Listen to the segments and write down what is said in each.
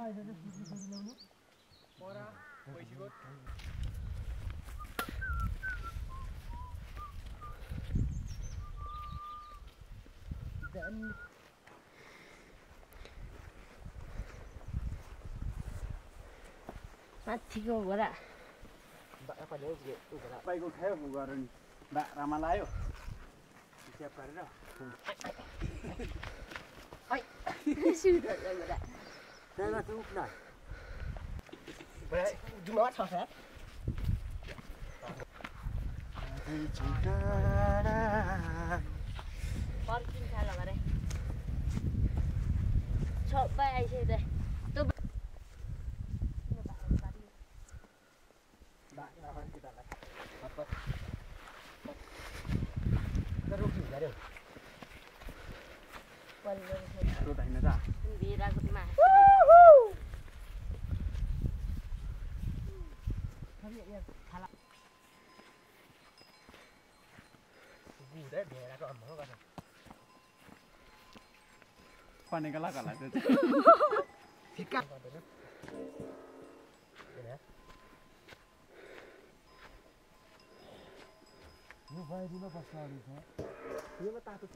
माथिको घोडा तपाईँको खायो गरेर बा रामा लायो हिसाब पानी का लगा लाते थे फिका यो बाहिरिमा बस्नु छ यो तातो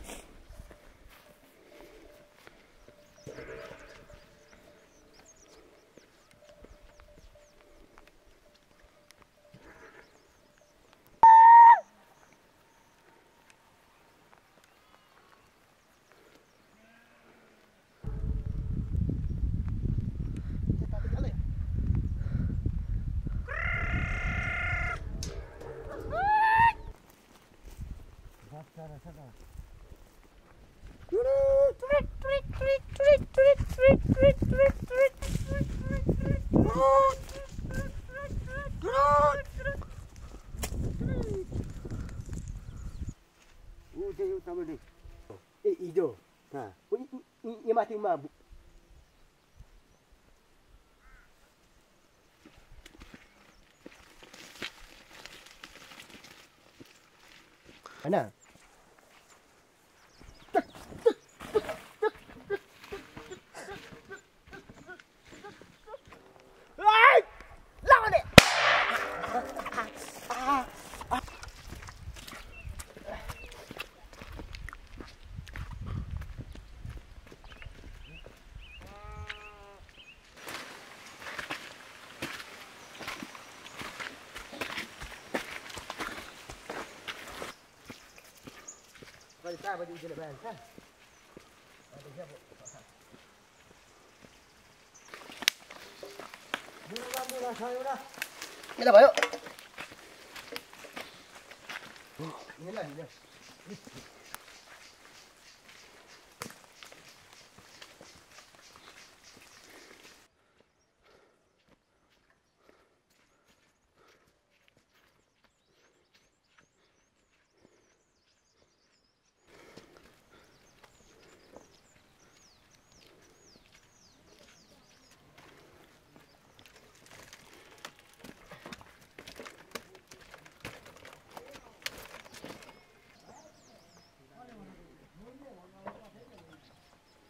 hijau. Nah, ini mati mabuk. Mana? Kita baju je lepas kan? Ada siapa? Mula saya dah. Kita bayar. Ini lah ni.